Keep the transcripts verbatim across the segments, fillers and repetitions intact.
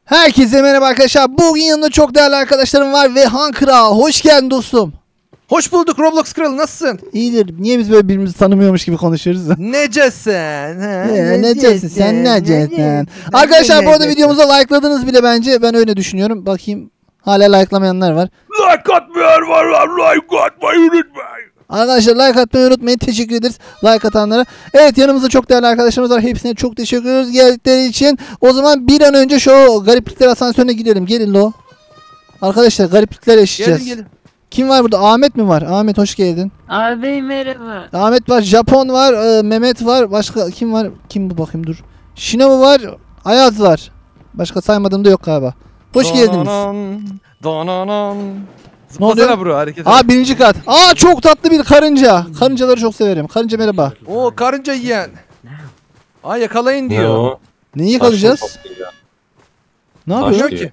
Herkese merhaba arkadaşlar. Bugün yanımda çok değerli arkadaşlarım var ve Han Kral. Hoş geldin dostum. Hoş bulduk Roblox Kralı, nasılsın? İyidir. Niye biz böyle birbirimizi tanımıyormuş gibi konuşuyoruz? Necesin? Ee, necesin? Sen necesin? Arkadaşlar bu arada videomuza like'ladınız bile bence. Ben öyle düşünüyorum. Bakayım. Hala like'lamayanlar var. Like atmayan var lan. Like atmayı unutmayın. Arkadaşlar like atmayı unutmayın. Teşekkür ederiz like atanlara. Evet, yanımızda çok değerli arkadaşlarımız var. Hepsine çok teşekkür ediyoruz geldikleri için. O zaman bir an önce şu gariplikler asansörüne gidelim. Gelin lo. Arkadaşlar gariplikler yaşayacağız. Gelin gelin. Kim var burada? Ahmet mi var? Ahmet hoş geldin. Abi merhaba. Ahmet var, Japon var, e, Mehmet var. Başka kim var? Kim bu bakayım dur. Shinobu var, Ayaz var. Başka saymadığım da yok galiba. Hoş geldiniz. Donanan. Ne oldu? Zıplasana bro, hareket et. Aa, birinci kat. Aa, çok tatlı bir karınca. Karıncaları çok severim. Karınca merhaba. Oo, karınca yiyen. Aa, yakalayın Ne diyor. o? Neyi yakalayacağız? Taş toplayacağım. Ne Taş yapıyor? Diyor diyor. ki.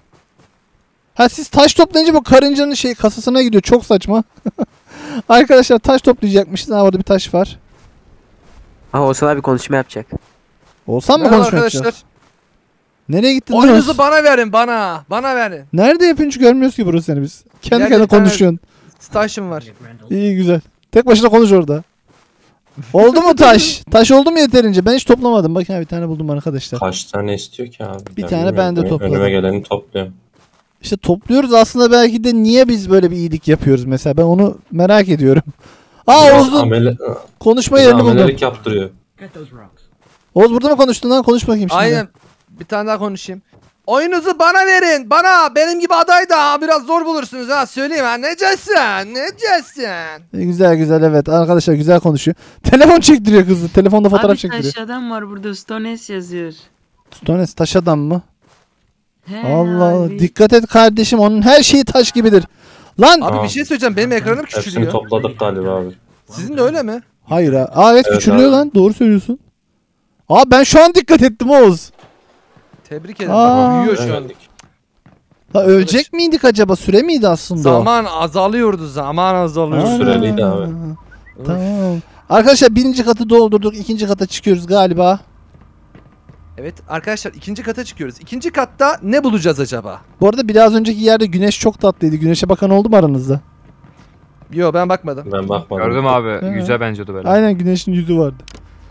Ha, siz taş toplayınca bu karıncanın şey kasasına gidiyor. Çok saçma. Arkadaşlar taş toplayacakmışız. Ha, orada bir taş var. Aa, Oğuzhan abi konuşma yapacak. Olsan mı Merhaba konuşmak arkadaşlar. için? Nereye gittin? lan? Oyunuzu bana verin, bana. Bana verin. Nerede yapıyorsun, hiç görmüyoruz ki burası seni biz. Kendi Nerede kendine bir tane- konuşuyorsun. Stajım var. İyi güzel. Tek başına konuş orada. Oldu mu taş? Taş oldu mu yeterince? Ben hiç toplamadım. Bakın bir tane buldum arkadaşlar. Kaç tane istiyor ki abi? Bir Ben tane bilmiyorum. ben de topladım. Önüme geleni topluyorum. İşte topluyoruz aslında, belki de niye biz böyle bir iyilik yapıyoruz mesela, ben onu merak ediyorum. Aa, Biraz Oğuz'un amele- konuşma Bize yerini buldum. amelelik yaptırıyor. Oğuz burada mı konuştun lan? Konuş bakayım şimdi. Aynen. Bir tane daha konuşayım. Oyunuzu bana verin. Bana. Benim gibi aday da biraz zor bulursunuz ha. Söyleyeyim ha. Necesin? Necesin? E, güzel güzel, evet arkadaşlar, güzel konuşuyor. Telefon çektiriyor kızı. Telefonda fotoğraf Abi çektiriyor. taş adam var burada, Stones yazıyor. Stones taş adam mı? He Allah, abi. dikkat et kardeşim, onun her şeyi taş gibidir. Lan Abi Aa. bir şey söyleyeceğim. Benim ekranım Hepsini küçülüyor. topladık galiba abi. Sizin de öyle mi? hayır ha. Aa, evet, Evet küçülüyor abi. lan, doğru söylüyorsun. Aa, ben şu an dikkat ettim Oğuz. Tebrik ederim. Aa. Bak, büyüyor şu an. Geldik. Ha, ölecek miydik acaba? Süre miydi aslında o? Zaman azalıyordu. Zaman azalıyor. Aa. Süreliydi abi. Tamam. Arkadaşlar birinci katı doldurduk. İkinci kata çıkıyoruz galiba. Evet arkadaşlar, ikinci kata çıkıyoruz. İkinci katta ne bulacağız acaba? Bu arada biraz önceki yerde güneş çok tatlıydı. Güneşe bakan oldu mu aranızda? Yo, ben bakmadım. Ben bakmadım. Gördüm abi. He. Güzel benziyordu böyle. Aynen, güneşin yüzü vardı.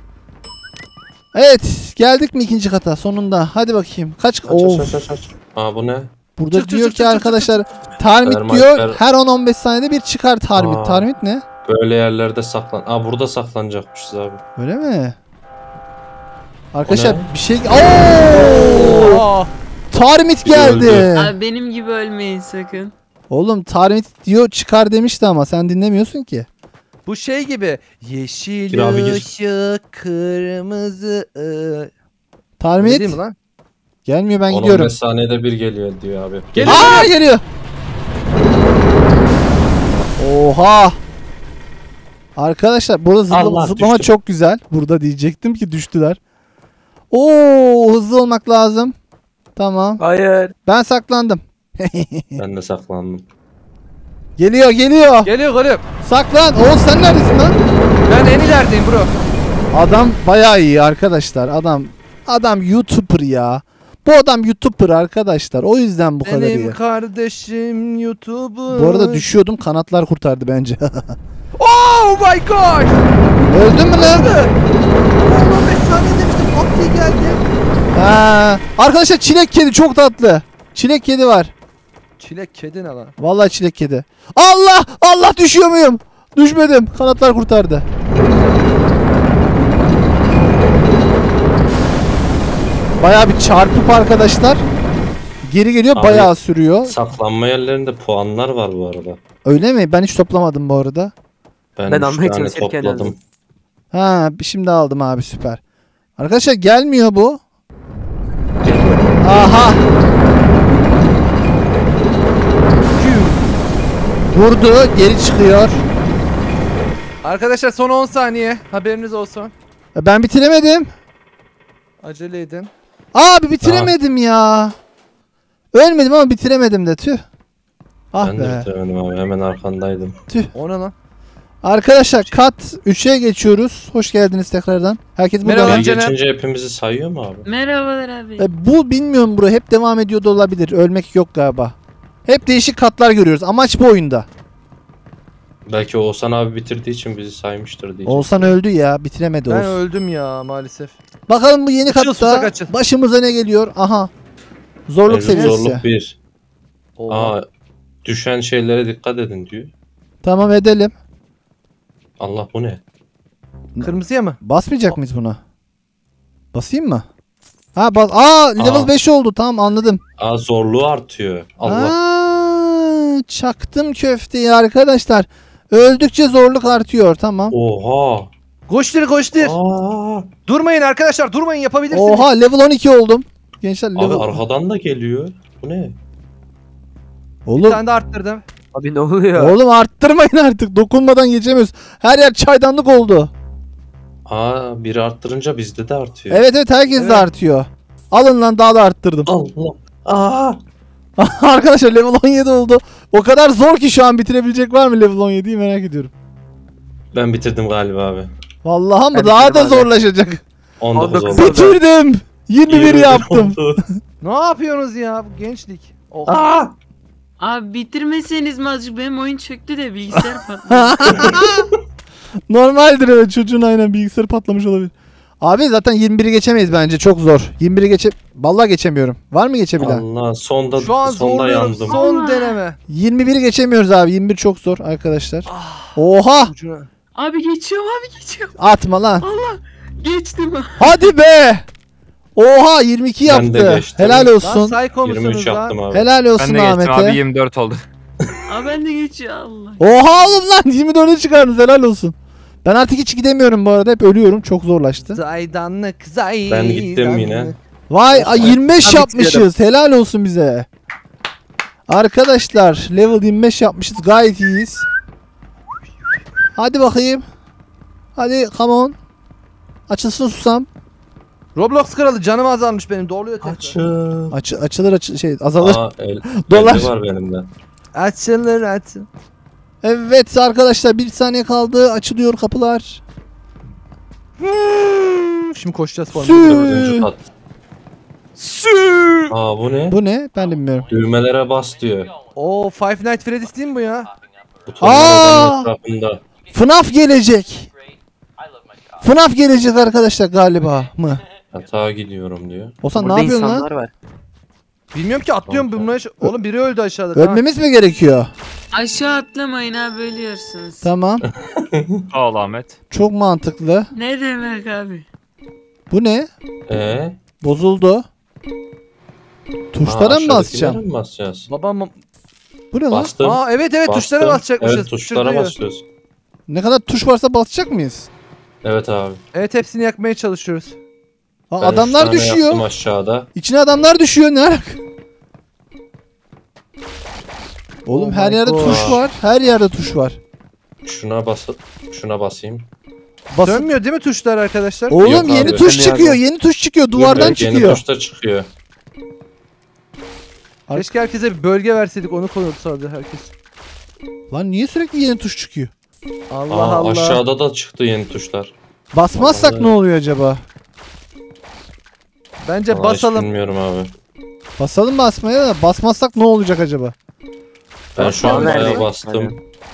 Evet, geldik mi ikinci kata sonunda? Hadi bakayım. Kaç? Aç Of. aç aç aç. Aa, bu ne? Burada Çık, çık, diyor çık, ki çık, çık, arkadaşlar, tarmit Termite diyor ver. her on on beş saniyede bir çıkar tarmit. Aa. Tarmit ne? Böyle yerlerde saklan. Aa, burada saklanacakmışız abi. Öyle mi? Arkadaşlar ne? bir şey... Oo! Aa, Tarmit Biri geldi. öldü. Abi benim gibi ölmeyin sakın. Oğlum tarmit diyor çıkar demişti ama sen dinlemiyorsun ki. bu şey gibi. Yeşil Gir abi, gir. ışık, kırmızı ı- Tarmit Öyle değil mi lan? gelmiyor, ben on on gidiyorum. beş saniyede bir geliyor diyor abi. Geliyor. Aa, geliyor. Oha. Arkadaşlar burada zıpla- Allah, zıplama düştüm. çok güzel. Burada diyecektim ki düştüler. Oo, hızlı olmak lazım. Tamam. Hayır. Ben saklandım. Ben de saklandım. Geliyor geliyor. Geliyor geliyor. Saklan. Oğuz sen neredesin lan? Ben en ilerideyim bro. Adam bayağı iyi arkadaşlar. Adam adam YouTuber ya. Bu adam YouTuber arkadaşlar. O yüzden bu kadar iyi. Benim kardeşim YouTuber. Bu arada düşüyordum, kanatlar kurtardı bence. Oh my god. Öldün mü lan? on beş saniye demiştim. Hop diye geldi. Ha, arkadaşlar çilek kedi çok tatlı. Çilek kedi var. Çilek kedi ne lan? Vallahi çilek kedi. Allah! Allah, düşüyor muyum? Düşmedim. Kanatlar kurtardı. Bayağı bir çarpıp arkadaşlar. Geri geliyor, Abi, bayağı sürüyor. Saklanma yerlerinde puanlar var bu arada. Öyle mi? Ben hiç toplamadım bu arada. Ben, Ben üç almaya tane çalışırken topladım. aldım. Ha, şimdi aldım abi, süper. Arkadaşlar gelmiyor bu. Aha. Vurdu, geri çıkıyor. Arkadaşlar son on saniye. Haberiniz olsun. E, Ben bitiremedim. Acele edin. Abi bitiremedim ya. Ölmedim ama bitiremedim de, tüh. Ah Ben be. de bitiremedim abi. Hemen arkandaydım. O ne lan? Arkadaşlar kat üçe geçiyoruz. Hoş geldiniz tekrardan. Herkes burada. Merhaba. mı? Bir Cene- geçince hepimizi sayıyor mu abi? Merhabalar abi. E, bu bilmiyorum bro. Hep devam ediyor da olabilir. Ölmek yok galiba. Hep değişik katlar görüyoruz. Amaç bu oyunda. Belki Oğuzhan abi bitirdiği için bizi saymıştır diyeceğim. Oğuzhan öldü ya. Bitiremedi Ben Oğuz. öldüm ya maalesef. Bakalım bu yeni Açıl, katta susak açıl. başımıza ne geliyor? Aha. Zorluk Mevcut seviyesi. Zorluk bir. Oha. Aa, düşen şeylere dikkat edin diyor. Tamam edelim. Allah bu ne? Kırmızıya mı? Basmayacak mıyız buna? Basayım mı? Ha bas. Aa level Aa. beş oldu. Tamam anladım. Aa, zorluğu artıyor. Allah. Aa, çaktım köfteyi arkadaşlar. Öldükçe zorluk artıyor. Tamam. Oha. Koştur koştur. Aa. Durmayın arkadaşlar durmayın yapabilirsiniz. Oha level on iki oldum. Gençler level. Abi arkadan da geliyor. Bu ne? Bir Oğlum, tane de arttırdım. Abi ne oluyor? oğlum arttırmayın artık. Dokunmadan geçemiyoruz. Her yer çaydanlık oldu. Aa, biri arttırınca bizde de artıyor. Evet evet herkes Evet. de artıyor. Alın lan daha da arttırdım. Allah. Aa. Arkadaşlar level on yedi oldu. O kadar zor ki şu an bitirebilecek var mı level on yediyi merak ediyorum. Ben bitirdim galiba abi. Vallahi mı Ben daha da bitirdim abi. zorlaşacak. on dokuz on dokuz oldu. oldu. Bitirdim. yirmi bir yirmi bir yaptım. oldu. Ne yapıyorsunuz ya bu gençlik? Oh. Aa. Abi bitirmeseniz mi azıcık benim oyun çöktü de bilgisayar patladı. Normaldir evet çocuğun aynen bilgisayarı patlamış olabilir. Abi zaten yirmi biri geçemeyiz bence çok zor. yirmi biri geçe... Vallahi geçemiyorum. Var mı geçebilen? Allah, sonda Şu an sonda zorluyorum. yandım. Son deneme. yirmi biri geçemiyoruz abi. yirmi bir çok zor arkadaşlar. Oha! Ucuna. Abi geçiyorum abi geçiyorum. Atma lan. Allah geçtim. Hadi be! Oha yirmi iki Ben de yaptı. geçtim. Helal Lan olsun. psycho yirmi üç musunuz lan? yaptım abi. Helal olsun Ben de geçtim abi Ahmet'e. yirmi dört oldu. Abi ben de geçiyor Allah. Oha oğlum lan yirmi dörde çıkardınız helal olsun. Ben artık hiç gidemiyorum bu arada hep ölüyorum çok zorlaştı. Zaydanlık zaydanlık. Ben gittim yine. Vay ay, yirmi beş Abi yapmışız helal olsun bize. Arkadaşlar level yirmi beş yapmışız gayet iyiyiz. Hadi bakayım. Hadi come on. Açılsın susam. Roblox kralı canım azalmış benim doluyor tekrar. Açıl. Aç, açılır açılır şey azalır. Aa, el, Dolar. elde var benim de. Açılır açılır. Evet arkadaşlar bir saniye kaldı açılıyor kapılar. Şimdi koşacağız falan. Sü. Dördüncü kat. Sü. Aa, bu ne? Bu ne? Ben de bilmiyorum. Düğmelere bas diyor. Oo Five Nights Freddy's değil mi bu ya? Butonlar Aa! odanın etrafında. F NAF gelecek. F NAF gelecek arkadaşlar galiba mı? Hata gidiyorum diyor. Olsan ne Burada yapıyorsun insanlar lan? var. Bilmiyorum ki atlıyorum Tamam. bunları. Oğlum biri öldü aşağıda. Tamam. Ölmemiz mi gerekiyor? Aşağı atlamayın abi ölüyorsunuz. Tamam. Sağ ol Ahmet. Çok mantıklı. Ne demek abi? Bu ne? Ee? Bozuldu. Tuşlara Aa, mı basacağım? aşağıdakilere mi basacağız? Babam. Bu ne lan? Bastım. Aa evet evet bastım. tuşlara basacakmışız. Evet, tuşlara Tuşluyor. basıyoruz. Ne kadar tuş varsa basacak mıyız? Evet abi. Evet hepsini yakmaya çalışıyoruz. Aa, Ben üç adamlar tane düşüyor. yaptım aşağıda. İçine adamlar düşüyor ne alaka? Oğlum Oh her my yerde God. tuş var. Her yerde tuş var. Şuna bas şuna basayım. Basın. Dönmüyor değil mi tuşlar arkadaşlar? Oğlum Yok yeni abi. tuş Ben de çıkıyor. yardım. Yeni tuş çıkıyor. Duvardan Evet, yeni çıkıyor. tuşta çıkıyor. Keşke herkese bir bölge verseydik onu konuşsaydı herkes. Lan niye sürekli yeni tuş çıkıyor? Allah Aa, Allah. aşağıda da çıktı yeni tuşlar. Basmazsak Vallahi. ne oluyor acaba? Bence Vallahi hiç basalım. bilmiyorum abi. Basalım basmaya da basmazsak ne olacak acaba? Ben şu an Nerede? bayağı bastım.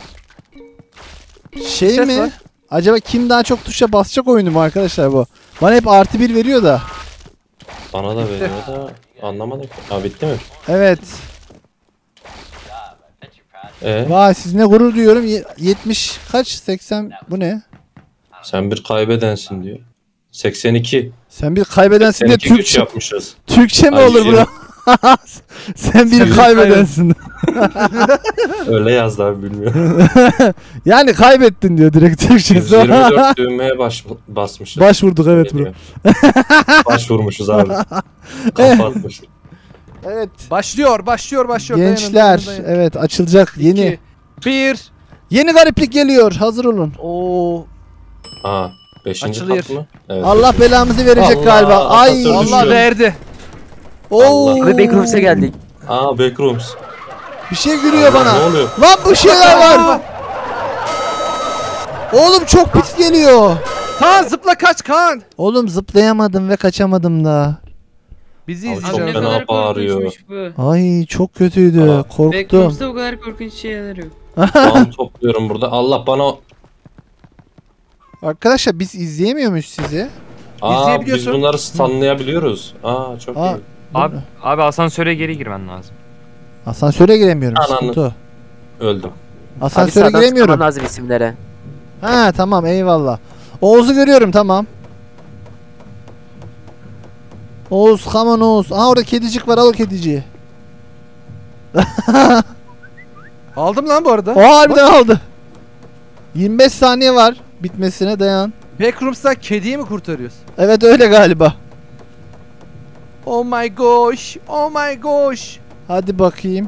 Şey Ses mi? var. Acaba kim daha çok tuşa basacak oyunu mu arkadaşlar bu? Bana hep artı bir veriyor da. Bana da veriyor da anlamadım. Ha, bitti mi? Evet. Ee, Vay sizinle gurur duyuyorum. Ye- yetmiş kaç? seksen bu ne? sen bir kaybedensin diyor. seksen iki. Sen bir kaybedensin de seksen iki güç Türkçe, yapmışız. Türkçe mi Ay, olur yirmi. bu? Sen bir bir kaybedensin. Öyle yazdı abi bilmiyorum. Yani kaybettin diyor direkt yüz Türkçesi. yirmi dört düğmeye baş, basmışız. Başvurduk evet bro. Geliyor. Başvurmuşuz abi. Kapatmışız. Evet. Başlıyor başlıyor başlıyor. Gençler Dayanın, dayanın, dayanın. evet açılacak yeni. İki, bir. Yeni gariplik geliyor. Hazır olun. Oo. Aa, beşinci Açılıyor. kat mı? Evet. Allah beşinci. belamızı verecek Allah, galiba. Ay. asansör Allah düşüyor. verdi. Oo. Allah. Abi Backrooms'a geldik. Aa, backrooms. Bir şey gülüyor Allah, bana. ne oluyor? Lan bu şeyler var. Oğlum çok pis geliyor. Kaan zıpla kaç Kaan. Oğlum zıplayamadım ve kaçamadım da. Bizi Abi Abi çok ne izleyeceksin. fena kadar bağırıyor. korkunçmuş bu. Ay çok kötüydü. Aa. Korktum. Backrooms'ta bu kadar korkunç şeyler yok. Puan topluyorum burada. Allah bana... Arkadaşlar biz izleyemiyor muyuz sizi? Aa biz İzleyebiliyorsun. bunları stunlayabiliyoruz. Aa çok Aa, iyi. Abi, abi asansöre geri girmen lazım. asansöre giremiyorum. Ananı. Sıkıntı o. Öldüm. Abi Asansöre sağdan giremiyorum. tıklaman lazım isimlere. Ha tamam eyvallah. Oğuz'u görüyorum tamam. Oğuz come on Oğuz. Aha orada kedicik var, al o kediciyi. Aldım lan bu arada. O harbiden aldı. yirmi beş saniye var bitmesine, dayan. Backrooms'tan kediyi mi kurtarıyoruz? Evet öyle galiba. Oh my gosh. Oh my gosh. Hadi bakayım.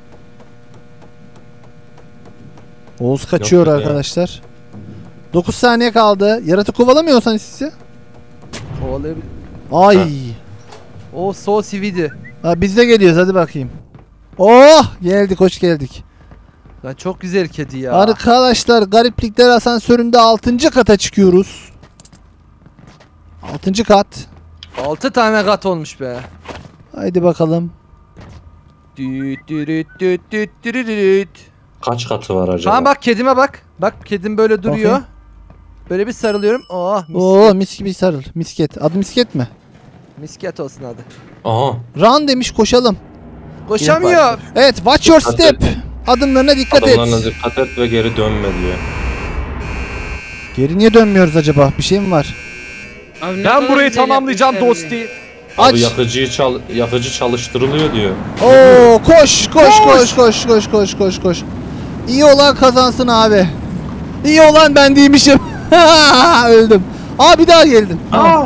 Oğuz kaçıyor Yok ya. arkadaşlar. dokuz saniye kaldı. Yaratık kovalamıyorsan sizi. Olabilir. Ay. Ha. O so sividi. Ha, biz de geliyoruz hadi bakayım. Oh geldik, hoş geldik. Lan çok güzel kedi ya. Arkadaşlar gariplikler asansöründe altıncı kata çıkıyoruz. altıncı kat. altı tane kat olmuş be. Haydi bakalım. Düt düt düt düt düt düt. Kaç katı var acaba? Kaan bak kedime bak. Bak kedim böyle duruyor. Bakayım. Böyle bir sarılıyorum. Oh mis- Oo mis gibi sarıl. Misket. Adı misket mi? misket olsun adı. Aha. Run demiş, koşalım. Koşamıyor. Evet watch your Dikkat step. et. Adımlarına dikkat Adamlarına et. dikkat et ve geri dönme diyor. Geri niye dönmüyoruz acaba? Bir şey mi var? Abi ne Ben kadar burayı güzel tamamlayacağım yapmışlar dosti. Aç. Abi yakıcıyı çal yakıcı çalıştırılıyor diyor. Oo koş koş koş koş koş koş koş koş. İyi olan kazansın abi. İyi olan ben değilmişim. Öldüm. Aa bir daha geldim. Aa.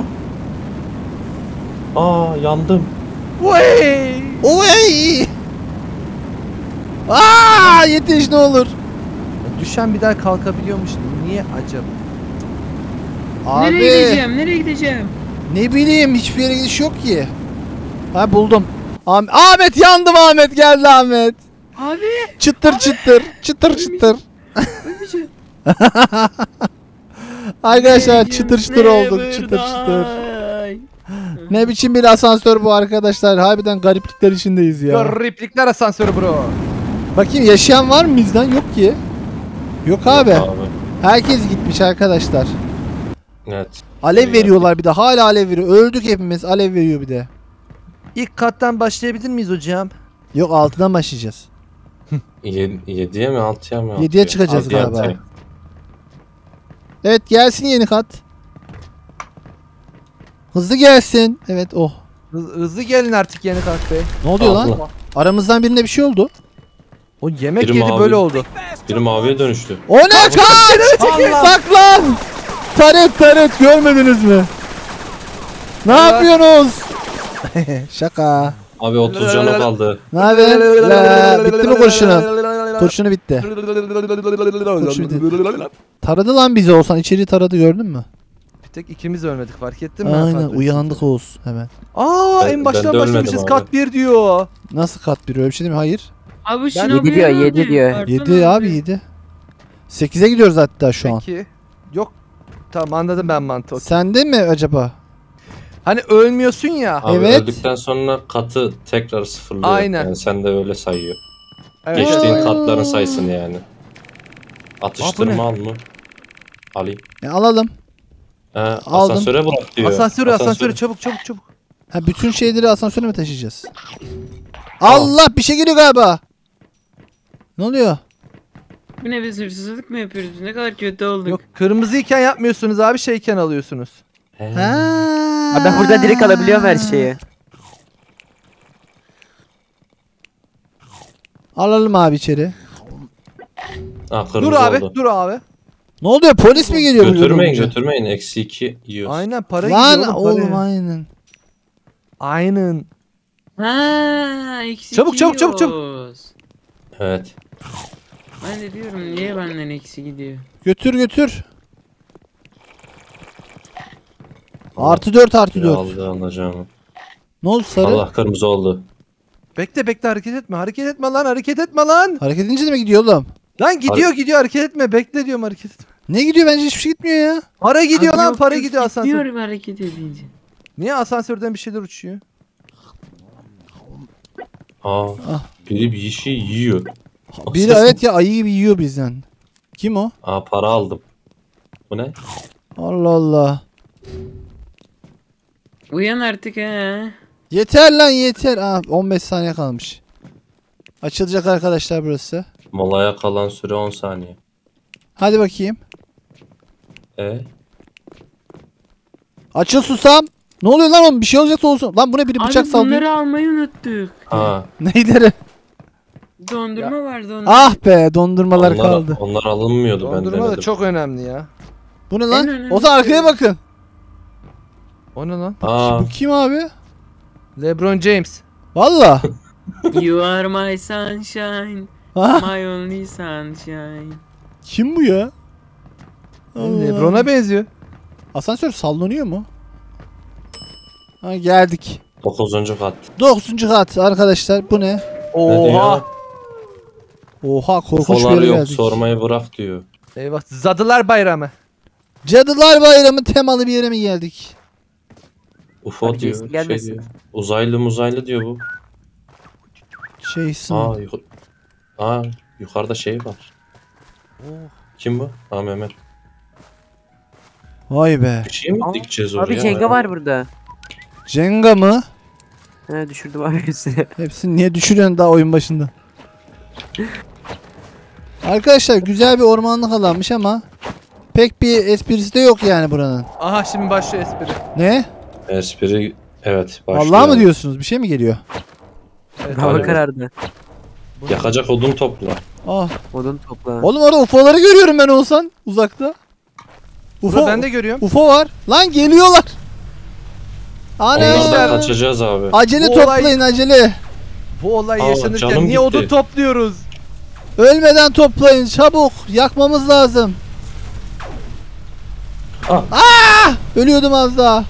Aa yandım. Vay. Oy! Aa yetiş ne olur. Düşen bir daha kalkabiliyormuş. Niye acaba? Abi Nereye gideceğim? Nereye gideceğim? ne bileyim, hiçbir yere gidiş yok ki. Ha buldum. Ahmet, Ahmet yandım, Ahmet geldi Ahmet. Abi. Çıtır çıtır çıtır çıtır. Ölmeyeceğim. Arkadaşlar çıtır çıtır olduk, çıtır çıtır. Ne biçim bir asansör bu arkadaşlar. Harbiden gariplikler içindeyiz ya. Gariplikler asansörü bro. Bakayım yaşayan var mı bizden? Yok ki. Yok abi. Yok abi. Herkes gitmiş arkadaşlar. Evet. Alev veriyorlar bir de. Hala alev veriyor. Öldük hepimiz. Alev veriyor bir de. İlk kattan başlayabilir miyiz hocam? Yok altıdan başlayacağız. Ye- yediye mi altıya mı? Yediye altıya? çıkacağız Altıya, galiba. altıya. Evet gelsin yeni kat. Hızlı gelsin. Evet oh. Hız- hızlı gelin artık yeni kat bey. Ne oluyor lan? Allah. Aramızdan birine bir şey oldu. O yemek Biri yedi mavi. böyle oldu. Biri maviye dönüştü. O ne kaç? Saklan. Taret taret görmediniz mi? Ne Ya. yapıyorsunuz? Şaka. Abi otuz canı kaldı. Ne haber? La, bitti mi kurşunun? Kurşunu bitti. Kurşunu bitti. Taradı lan bizi Oğuzhan. İçeri taradı, gördün mü? Bir tek ikimiz ölmedik, fark ettin mi? Aynen Fark- uyandık Oğuz hemen. Aa Ben- en ben baştan de ölmedim başlamışız, abi. kat bir diyor. Nasıl kat bir öyle bir şey değil mi? Hayır. Abi Ben- şuna Yedi diyor, yedi diyor. yedi abi yedi. sekize gidiyoruz hatta şu an. Peki. Yok. Tamam anladım ben mantığı. Sende mi acaba? Hani ölmüyorsun ya. Abi Evet. öldükten sonra katı tekrar sıfırlıyor. Aynen. Yani sen de öyle sayıyor. Evet. Geçtiğin Aa. katların sayısını yani. Atıştırma al mı? Alayım. E, alalım. Ee, Aldım. asansöre bırak diyor. Asansörü asansörü çabuk çabuk çabuk. Ha bütün şeyleri asansöre mi taşıyacağız? Allah bir şey geliyor galiba. Ne oluyor? Bu ne, biz hırsızlık mı yapıyoruz? Ne kadar kötü olduk. Yok kırmızıyken yapmıyorsunuz abi, şeyken alıyorsunuz. He. Ha. Abi ben buradan direkt alabiliyorum her şeyi. Alalım abi içeri. Ha, kırmızı Dur abi oldu. dur abi. Ne oluyor? Polis mi geliyor? burada Götürmeyin olunca? götürmeyin. Eksi iki yiyoruz. Aynen para Lan gidiyor oğlum, oğlum para. aynen. Aynen. Ha, eksi Çabuk, çabuk, çabuk, çabuk. yiyoruz. Evet. Ben de diyorum niye benden eksi gidiyor? Götür götür. Artı dört artı Biri dört. aldı alacağımı. Ne oldu sarı? Allah kırmızı oldu. Bekle bekle, hareket etme hareket etme lan hareket etme lan. Hareket edince de mi gidiyor oğlum? Lan gidiyor gidiyor, hareket etme, bekle diyorum, hareket etme. Ne gidiyor, bence hiçbir şey gitmiyor ya. Para gidiyor Abi lan yok, para yok, gidiyor asansör. Gidiyorum hareket edince. Niye asansörden bir şeyler uçuyor? Aa, Ah. biri bir şey yiyor. Biri evet ya, ayı gibi yiyor bizden. Kim o? Aa, para aldım. Bu ne? Allah Allah. Uyan artık ha. Yeter lan yeter. Aa, on beş saniye kalmış. Açılacak arkadaşlar burası. Molaya kalan süre on saniye. Hadi bakayım. E? Açıl susam. Ne oluyor lan oğlum? Bir şey olacaksa olsun. Lan bu ne, biri Abi bıçak sallıyor. bunları almayı unuttuk. Ha. Neyleri? Dondurma vardı onun. Ah be, dondurmalar onlar, kaldı. onlar alınmıyordu, ben Dondurma da denedim. çok önemli ya. Bu ne En lan? önemli O zaman arkaya şey. bakın. O ne lan? Aa, Bu kim abi? LeBron James. Valla. You are my sunshine. Ha? My only sunshine. Kim bu ya? Allah. LeBron'a benziyor. Asansör sallanıyor mu? Ha, geldik. dokuzuncu kat. dokuzuncu kat arkadaşlar, bu ne? Ne Oha. diyor? Oha, korkunç bir Ufolar yere yok, geldik. sormayı bırak diyor. Eyvah. Zadılar Bayramı. Cadılar Bayramı temalı bir yere mi geldik? U F O Hadi diyor, Jason şey gelmesin. diyor. Uzaylı muzaylı diyor bu. Şeysin. Aa, yuh Aa, yukarıda şey var. Kim bu? Aa, Mehmet. Vay be. Bir şey mi Aa, dikeceğiz oraya? Abi Cenga var burada. Cenga mı? He düşürdüm abi hepsini. Hepsini niye düşürüyorsun daha oyun başında? Arkadaşlar güzel bir ormanlık alanmış ama pek bir esprisi de yok yani buranın. Aha şimdi başlıyor espri. Ne? Espri, evet, başlıyor. Vallahi mı diyorsunuz? Bir şey mi geliyor? Evet, Hava galiba. karardı. Yakacak odun topla. Ah. Odun topla. Oğlum orada U F O'ları görüyorum ben olsan uzakta. U F Burada O, ben de görüyorum. U F O var. Lan geliyorlar. Onlardan Ana. kaçacağız abi. Acele Bu olay- toplayın acele. Bu olay Aa, yaşanırken canım niye gitti. odun topluyoruz? Ölmeden toplayın çabuk. Yakmamız lazım. Ah. Aa! Ölüyordum az daha.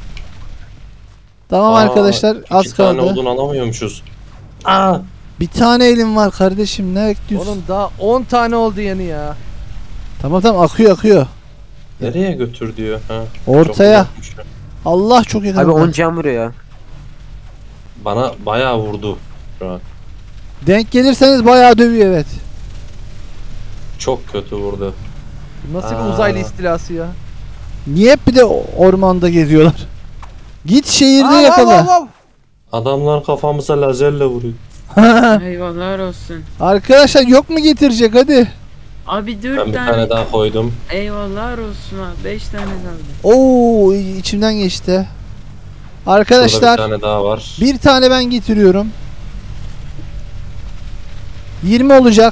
Tamam Aa, arkadaşlar, az İki tane kaldı. odun alamıyormuşuz. Aa, Bir tane elim var kardeşim, ne bekliyorsun? Oğlum daha on tane oldu yeni ya. Tamam tamam, akıyor akıyor. nereye götür diyor. Ha, Ortaya. çok uzakmış. Allah çok yakın. Abi on can vuruyor. Bana bayağı vurdu şu an. Denk gelirseniz bayağı dövüyor, evet. Çok kötü vurdu. Nasıl Aa. bir uzaylı istilası ya? Niye hep bir de ormanda geziyorlar? Git şehirde Aa, yakala. vav, vav, vav. Adamlar kafamıza lazerle vuruyor. Eyvallah olsun. Arkadaşlar yok mu getirecek, hadi. Abi dört Ben bir tane. tane daha koydum. Eyvallah olsun abi. Beş tane kaldı. Oo, içimden geçti. Şurada Arkadaşlar bir tane daha var. bir tane ben getiriyorum. yirmi olacak.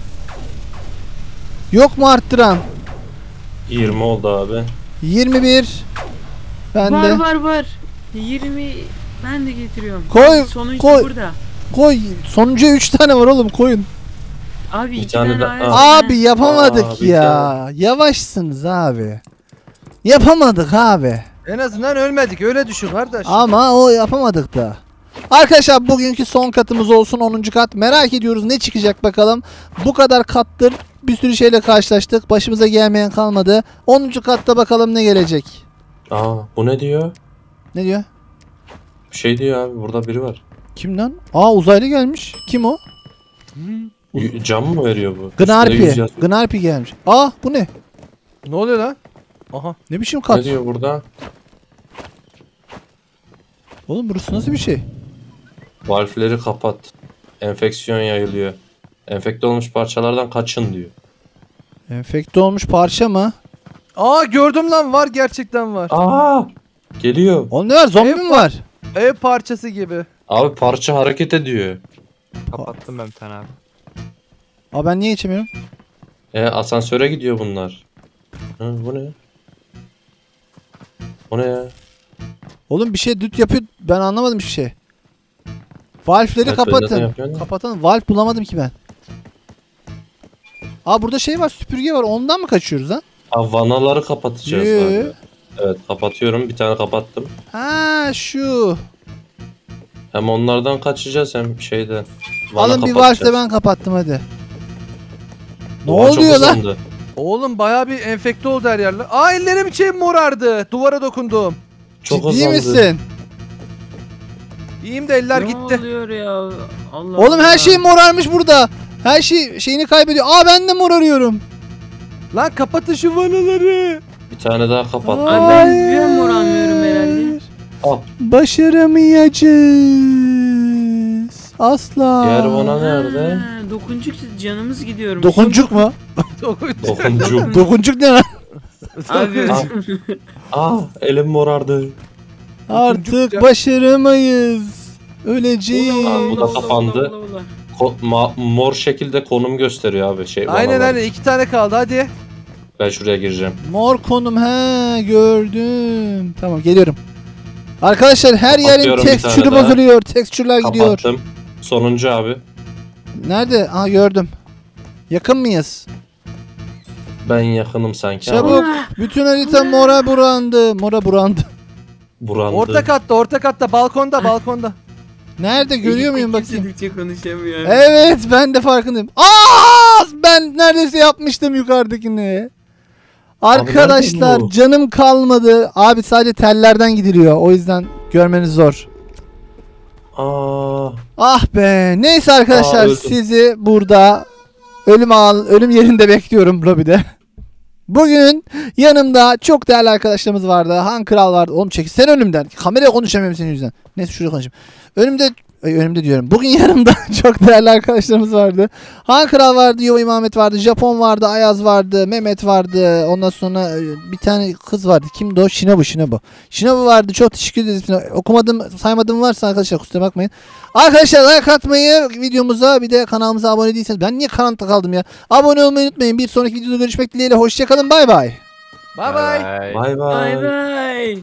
Yok mu arttıran? yirmi oldu abi. yirmi bir. Ben var de. var var. yirmi ben de getiriyorum. Koy, Sonuncu koy. burada. Koy. Sonuncuya üç tane var oğlum, koyun. Abi Bir iki tane tane, de- ayak Aa. Abi yapamadık Aa, bir ya. Yavaşsınız abi. Yapamadık abi. En azından ölmedik öyle düşün kardeş. Ama o yapamadık da. Arkadaşlar bugünkü son katımız olsun, onuncu kat. Merak ediyoruz ne çıkacak bakalım. Bu kadar kattır. Bir sürü şeyle karşılaştık. Başımıza gelmeyen kalmadı. onuncu katta bakalım ne gelecek. Aa, bu ne diyor? Ne diyor? Bir şey diyor abi, burada biri var. Kim lan? Aa, uzaylı gelmiş. Kim o? Y- Cam mı veriyor bu? Üstünde yüz Gnarpi. yazıyor. Gnarpi gelmiş. Aa, bu ne? Ne oluyor lan? Aha. Ne biçim kat? Ne diyor burada? Oğlum burası nasıl bir şey? Valfleri kapat. Enfeksiyon yayılıyor. Enfekte olmuş parçalardan kaçın diyor. Enfekte olmuş parça mı? Aa gördüm lan, var gerçekten var. Aa! Geliyor. Oğlum ne var? Zombi Ev mi pa- var? Ev parçası gibi. Abi parça hareket ediyor. Kapattım ben bir tane abi. Aa, ben niye içemiyorum? E asansöre gidiyor bunlar. Ha, bu ne? O ne ya? Oğlum bir şey düt yapıyor. Ben anlamadım hiçbir şey. Valfleri Evet, öyle de kapatın. yapıyorsun da. Kapatın. Valve bulamadım ki ben. Aa, burada şey var, süpürge var. Ondan mı kaçıyoruz lan? Aa, vanaları kapatacağız Yoo. abi. Evet, kapatıyorum. Bir tane kapattım. Ha, şu. Hem onlardan kaçacağız hem şeyden. Vana Alın bir kapatacağız. valve de ben kapattım hadi. Ne Oha, çok oluyor lan? hızlandı. Oğlum bayağı bir enfekte oldu her yerler. Aa ellerim şey morardı. Duvara dokundum. Çok Ciddi azaldı. misin? İyiyim de eller Ne gitti. oluyor ya? Allah Oğlum her Allah. şey morarmış burada. Her şey şeyini kaybediyor. Aa ben de morarıyorum. Lan kapatın şu vanaları. Bir tane daha kapat. Ay ben bir moranmıyorum herhalde. Al. Başaramayacağız. Asla. Diğer vana nerede? Ha, dokuncuk canımız gidiyormuş. Dokuncuk mu? Dokuncuk. Dokuncuk ne lan? Abi. Ah. Aa elim morardı. Artık başaramayız. Öleceğiz. Aa, bu da kapandı. Allah Allah. Ko- ma- mor şekilde konum gösteriyor abi. Şey, Aynen vanalar. aynen iki tane kaldı hadi. Ben şuraya gireceğim. Mor konum he gördüm. Tamam geliyorum. Arkadaşlar her yerin Kapatıyorum bir tekstürü tane daha. bozuluyor. Tekstürler gidiyor. Kapattım. Sonuncu abi. Nerede? Aa gördüm. Yakın mıyız? Ben yakınım sanki Çabuk. ama Bütün harita mora burandı. Mora burandı. burandı. Orta katta orta katta balkonda balkonda. Nerede görüyor muyum bakayım? Kesinlikle konuşamıyor. Evet ben de farkındayım. Aa ben neredeyse yapmıştım yukarıdakini. Arkadaşlar nerede bu? canım kalmadı. Abi sadece tellerden gidiliyor. O yüzden görmeniz zor. Aa, Ah be. Neyse arkadaşlar Aa, öldüm. sizi burada ölüm al ölüm yerinde bekliyorum lobide. Bugün yanımda çok değerli arkadaşlarımız vardı. Han Kral vardı. Oğlum çekil sen önümden. Kameraya konuşamıyorum senin yüzünden. Neyse şuraya konuşayım. Önümde ay, önümde diyorum. Bugün yanımda çok değerli arkadaşlarımız vardı. Han Kral vardı, Yuva İmamet vardı, Japon vardı, Ayaz vardı, Mehmet vardı. Ondan sonra e, bir tane kız vardı. Kimdi o? Shinobu, Shinobu. Shinobu vardı. Çok teşekkür ederiz. Okumadım, saymadım varsa arkadaşlar kusura bakmayın. Arkadaşlar like atmayı videomuza bir de kanalımıza abone değilseniz. Ben niye karanlıkta kaldım ya? Abone olmayı unutmayın. Bir sonraki videoda görüşmek dileğiyle. Hoşçakalın. Bay bay. Bay bay. Bye. bay Bay bay. bay.